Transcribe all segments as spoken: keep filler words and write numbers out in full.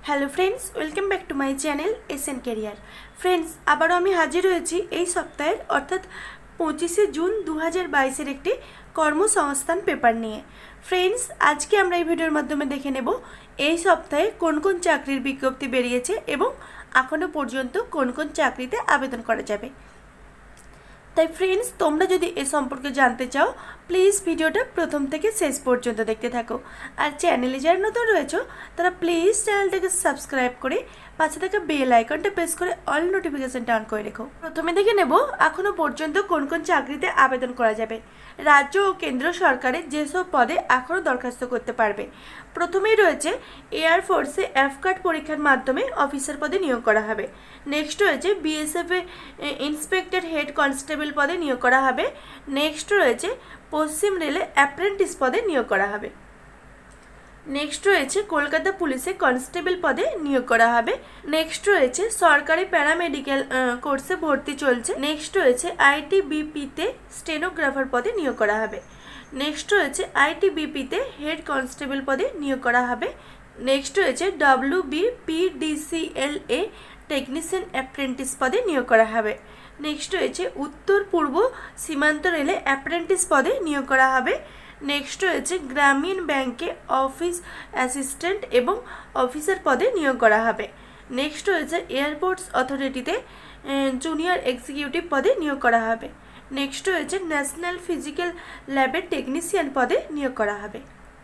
Hello friends, welcome back to my channel S N career. Friends, আবারও আমি হাজির হয়েছি এই সপ্তাহের অর্থাৎ পঁচিশে জুন দু হাজার বাইশের একটি কর্মসংস্থান পেপার নিয়ে। ফ্রেন্ডস, আজকে আমরা এই ভিডিওর মাধ্যমে দেখে নেব এই সপ্তাহে কোন কোন চাকরির বিজ্ঞপ্তি বেরিয়েছে এবং এখনও পর্যন্ত কোন কোন চাকরিতে আবেদন করা যাবে। তাই ফ্রেন্ডস, তোমরা যদি এ সম্পর্কে জানতে চাও প্লিজ ভিডিওটা প্রথম থেকে শেষ পর্যন্ত দেখতে থাকো। আর চ্যানেলে যারা নতুন রয়েছে তারা প্লিজ চ্যানেলটাকে সাবস্ক্রাইব করে পাশে থাকা বেল আইকনটা প্রেস করে অল নোটিফিকেশনটা অন করে রেখো। প্রথমে দেখে নেব এখনও পর্যন্ত কোন কোন চাকরিতে আবেদন করা যাবে। রাজ্য ও কেন্দ্র সরকারের যেসব পদে এখনও দরখাস্ত করতে পারবে। প্রথমেই রয়েছে এয়ারফোর্সে এফকার্ট পরীক্ষার মাধ্যমে অফিসার পদে নিয়োগ করা হবে। নেক্সট রয়েছে বিএসএফে ইন্সপেক্টর হেড কনস্টেবল পদে নিয়োগ করা হবে। নেক্সট রয়েছে পশ্চিম রেলে অ্যাপ্রেন্টিস পদে নিয়োগ করা হবে। নেক্সট রয়েছে কলকাতা পুলিশে কনস্টেবল পদে নিয়োগ করা হবে। নেক্সট রয়েছে সরকারি প্যারামেডিক্যাল কোর্সে ভর্তি চলছে। নেক্সট রয়েছে আইটিবিপিতে স্টেনোগ্রাফার পদে নিয়োগ করা হবে। নেক্সট রয়েছে আইটিবিপিতে হেড কনস্টেবল পদে নিয়োগ করা হবে। নেক্সট রয়েছে ডব্লিউবিপিডিসিএলএ টেকনিশিয়ান অ্যাপ্রেন্টিস পদে নিয়োগ করা হবে। নেক্সট রয়েছে উত্তর পূর্ব সীমান্ত রেলে অ্যাপ্রেন্টিস পদে নিয়োগ করা হবে। নেক্সট রয়েছে গ্রামীণ ব্যাংকে অফিস অ্যাসিস্ট্যান্ট এবং অফিসার পদে নিয়োগ করা হবে। নেক্সট রয়েছে এয়ারপোর্টস অথরিটিতে জুনিয়র এক্সিকিউটিভ পদে নিয়োগ করা হবে। নেক্সট রয়েছে ন্যাশনাল ফিজিক্যাল ল্যাবের টেকনিশিয়ান পদে নিয়োগ করা হবে।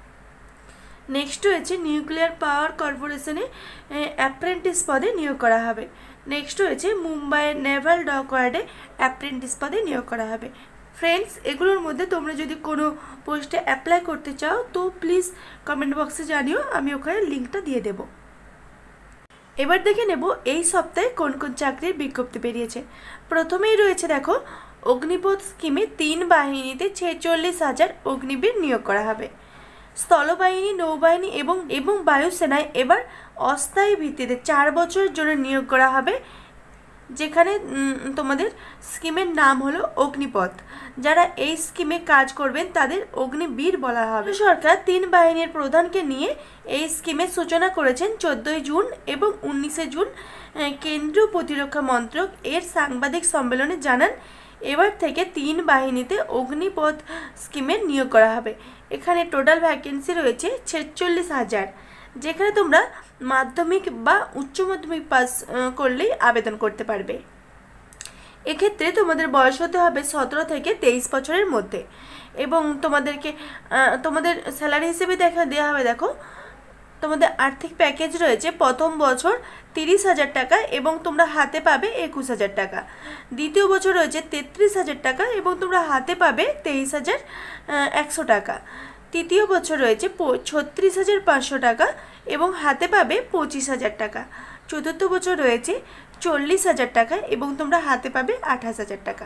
নেক্সট রয়েছে নিউক্লিয়ার পাওয়ার কর্পোরেশনে অ্যাপ্রেন্টিস পদে নিয়োগ করা হবে। নেক্সট রয়েছে মুম্বাইয়ের নেভাল ডকওয়ার্ডে অ্যাপ্রেন্টিস পদে নিয়োগ করা হবে। ফ্রেন্ডস, এগুলোর মধ্যে তোমরা যদি কোনো পোস্টে অ্যাপ্লাই করতে চাও তো প্লিজ কমেন্ট বক্সে জানিও, আমি ওখানে লিঙ্কটা দিয়ে দেব। এবার দেখে নেব এই সপ্তাহে কোন কোন চাকরির বিজ্ঞপ্তি বেরিয়েছে। প্রথমেই রয়েছে দেখো, অগ্নিপথ স্কিমে তিন বাহিনীতে ছেচল্লিশ হাজার অগ্নিবীর নিয়োগ করা হবে। স্থলবাহিনী, নৌবাহিনী এবং এবং বায়ুসেনায় এবার অস্থায়ী ভিত্তিতে চার বছরের জন্য নিয়োগ করা হবে, যেখানে তোমাদের স্কিমের নাম হলো অগ্নিপথ। যারা এই স্কিমে কাজ করবেন তাদের অগ্নিবীর বলা হবে। সরকার তিন বাহিনীর প্রধানকে নিয়ে এই স্কিমের সূচনা করেছেন চোদ্দোই জুন এবং উনিশে জুন। কেন্দ্রীয় প্রতিরক্ষা মন্ত্রক এর সাংবাদিক সম্মেলনে জানান এবার থেকে তিন বাহিনীতে অগ্নিপথ স্কিমের নিয়োগ করা হবে। এখানে টোটাল ভ্যাকেন্সি রয়েছে ছেচল্লিশ হাজার, যেখানে তোমরা মাধ্যমিক বা উচ্চ মাধ্যমিক পাস করলেই আবেদন করতে পারবে। এক্ষেত্রে তোমাদের বয়স হতে হবে সতেরো থেকে তেইশ বছরের মধ্যে এবং তোমাদেরকে তোমাদের স্যালারি হিসেবে দেখা দেওয়া হবে। দেখো, তোমাদের আর্থিক প্যাকেজ রয়েছে প্রথম বছর তিরিশ হাজার টাকা এবং তোমরা হাতে পাবে একুশ হাজার টাকা। দ্বিতীয় বছর রয়েছে তেত্রিশ হাজার টাকা এবং তোমরা হাতে পাবে তেইশ হাজার একশো টাকা। তৃতীয় বছর রয়েছে ছত্রিশ হাজার পাঁচশো টাকা এবং হাতে পাবে পঁচিশ হাজার টাকা। চতুর্থ বছর রয়েছে চল্লিশ হাজার টাকা এবং তোমরা হাতে পাবে আঠাশ হাজার টাকা।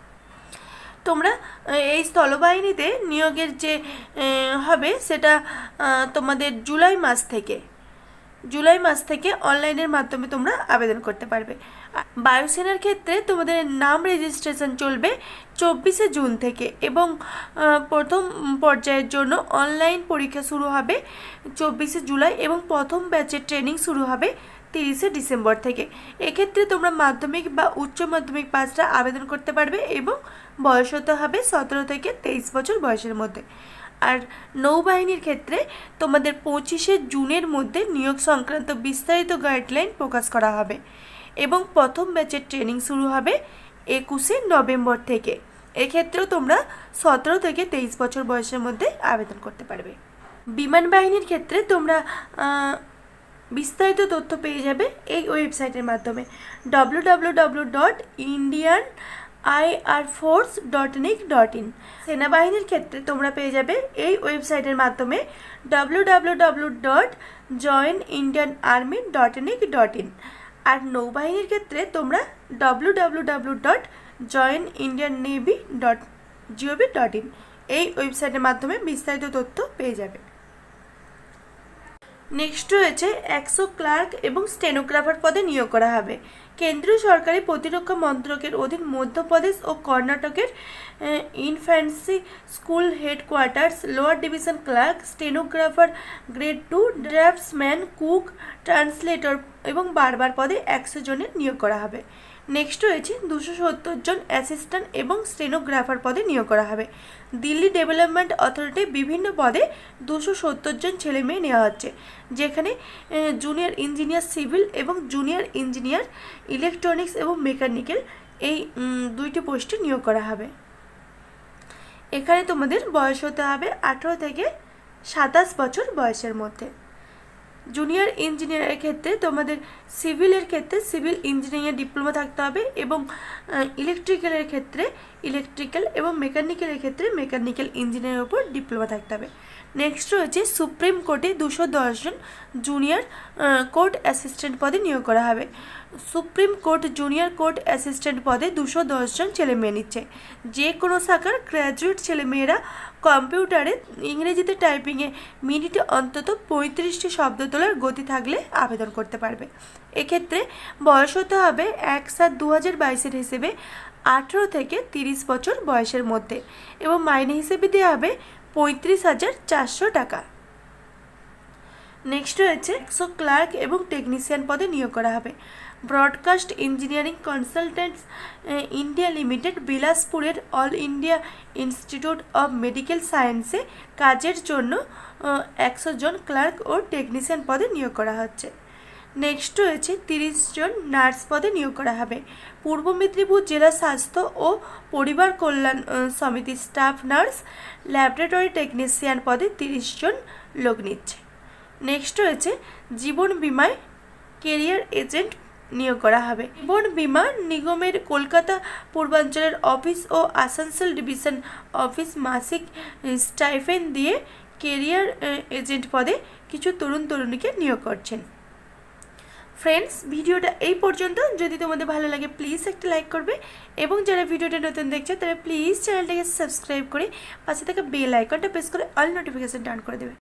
তোমরা এই স্থলবাহিনীতে নিয়োগের যে হবে সেটা তোমাদের জুলাই মাস থেকে জুলাই মাস থেকে অনলাইনের মাধ্যমে তোমরা আবেদন করতে পারবে। বায়ুসেনার ক্ষেত্রে তোমাদের নাম রেজিস্ট্রেশন চলবে চব্বিশে জুন থেকে এবং প্রথম পর্যায়ের জন্য অনলাইন পরীক্ষা শুরু হবে চব্বিশে জুলাই এবং প্রথম ব্যাচের ট্রেনিং শুরু হবে তিরিশে ডিসেম্বর থেকে। এক্ষেত্রে তোমরা মাধ্যমিক বা উচ্চ মাধ্যমিক পাসটা আবেদন করতে পারবে এবং বয়স হতে হবে সতেরো থেকে তেইশ বছর বয়সের মধ্যে। আর নৌবাহিনীর ক্ষেত্রে তোমাদের পঁচিশে জুনের মধ্যে নিয়োগ সংক্রান্ত বিস্তারিত গাইডলাইন প্রকাশ করা হবে এবং প্রথম ব্যাচের ট্রেনিং শুরু হবে একুশে নভেম্বর থেকে। এক্ষেত্রেও তোমরা সতেরো থেকে তেইশ বছর বয়সের মধ্যে আবেদন করতে পারবে। বিমান বাহিনীর ক্ষেত্রে তোমরা বিস্তারিত তথ্য পেয়ে যাবে এই ওয়েবসাইটের মাধ্যমে W W W dot Indian air force dot nic dot in. সেনাবাহিনীর ক্ষেত্রে তোমরা পেয়ে যাবে এই ওয়েবসাইটের মাধ্যমে W W W dot join Indian army dot nic dot in. আর নৌবাহিনীর ক্ষেত্রে তোমরা W W W dot join Indian navy dot G O V dot in এই ওয়েবসাইটের মাধ্যমে বিস্তারিত তথ্য পেয়ে যাবে। নেক্সট রয়েছে একশো ক্লার্ক এবং স্টেনোগ্রাফার পদে নিয়োগ করা হবে। কেন্দ্রীয় সরকারি প্রতিরক্ষা মন্ত্রকের অধীন মধ্যপ্রদেশ ও কর্ণাটকের infantry school headquarters lower division clerk, stenographer grade two, draftsman, cook, translator এবং বারবার পদে একশো জনের নিয়োগ করা হবে। নেক্সট রয়েছে দুশো সত্তর জন অ্যাসিস্ট্যান্ট এবং স্টেনোগ্রাফার পদে নিয়োগ করা হবে। দিল্লি ডেভেলপমেন্ট অথরিটি বিভিন্ন পদে দুশো সত্তর জন ছেলে মেয়ে নেওয়া হচ্ছে, যেখানে জুনিয়র ইঞ্জিনিয়ার সিভিল এবং জুনিয়র ইঞ্জিনিয়ার ইলেকট্রনিক্স এবং মেকানিক্যাল এই দুইটি পোস্টে নিয়োগ করা হবে। এখানে তোমাদের বয়স হতে হবে আঠেরো থেকে সাতাশ বছর বয়সের মধ্যে। জুনিয়র ইঞ্জিনিয়ারের ক্ষেত্রে তোমাদের সিভিলের ক্ষেত্রে সিভিল ইঞ্জিনিয়ারিং ডিপ্লোমা থাকতে হবে এবং ইলেকট্রিক্যালের ক্ষেত্রে ইলেকট্রিক্যাল এবং মেকানিক্যালের ক্ষেত্রে মেকানিক্যাল ইঞ্জিনিয়ারের উপর ডিপ্লোমা থাকতে হবে। নেক্সট রয়েছে সুপ্রিম কোর্টে দুশো দশজন জুনিয়র কোর্ট অ্যাসিস্ট্যান্ট পদে নিয়োগ করা হবে। Supreme court junior court assistant পদে দুশো দশজন ছেলে মেয়ে নিচ্ছে। যে কোনো শাখার গ্র্যাজুয়েট ছেলেমেয়েরা কম্পিউটারে ইংরেজিতে টাইপিংয়ে মিনিটে অন্তত পঁয়ত্রিশটি শব্দ তোলার গতি থাকলে আবেদন করতে পারবে। এক্ষেত্রে বয়স হতে হবে এক সাত দু হাজার বাইশের হিসেবে আঠেরো থেকে তিরিশ বছর বয়সের মধ্যে এবং মাইনে হিসেবে দেওয়া হবে পঁয়ত্রিশ হাজার চারশো টাকা। নেক্সট রয়েছে একশো ক্লার্ক এবং টেকনিশিয়ান পদে নিয়োগ করা হবে। Broadcast engineering consultants India limited বিলাসপুরের all India institute of medical সায়েন্সে কাজের জন্য একশো জন ক্লার্ক ও টেকনিশিয়ান পদে নিয়োগ করা হচ্ছে। নেক্সট রয়েছে তিরিশ জন নার্স পদে নিয়োগ করা হবে। পূর্ব মেদিনীপুর জেলা স্বাস্থ্য ও পরিবার কল্যাণ সমিতির স্টাফ নার্স, ল্যাবরেটরি টেকনিশিয়ান পদে তিরিশ জন লোক নিচ্ছে। নেক্সট রয়েছে জীবন বিমায় কেরিয়ার এজেন্ট নিয়োগ করা হবে। জীবন বিমা নিগমের কলকাতা পূর্বাঞ্চলের অফিস ও আসানসোল ডিভিশন অফিস মাসিক স্টাইফেন্ড দিয়ে কেরিয়ার এজেন্ট পদে কিছু তরুণ তরুণীকে নিয়োগ করছেন। ফ্রেন্ডস, ভিডিওটা এই পর্যন্ত। যদি তোমাদের ভালো লাগে প্লিজ একটা লাইক করবে এবং যারা ভিডিওটা নতুন দেখছে তারা প্লিজ চ্যানেলটাকে সাবস্ক্রাইব করে পাশে থাকা বেল আইকনটা প্রেস করে অল নোটিফিকেশনটা অন করে দেবে।